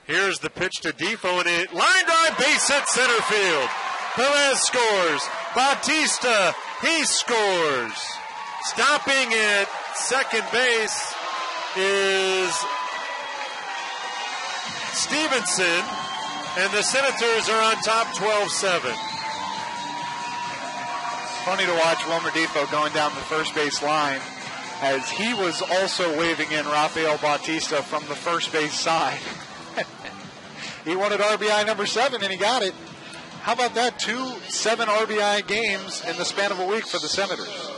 Here's the pitch to Difo, and it line drive, base hit, center field. Perez scores. Bautista, he scores. Stopping at second base is Stevenson, and the Senators are on top 12-7. Funny to watch Wilmer Difo going down the first base line as he was also waving in Rafael Bautista from the first base side. He wanted RBI number 7, and he got it. How about that? 2 7 RBI games in the span of a week for the Senators.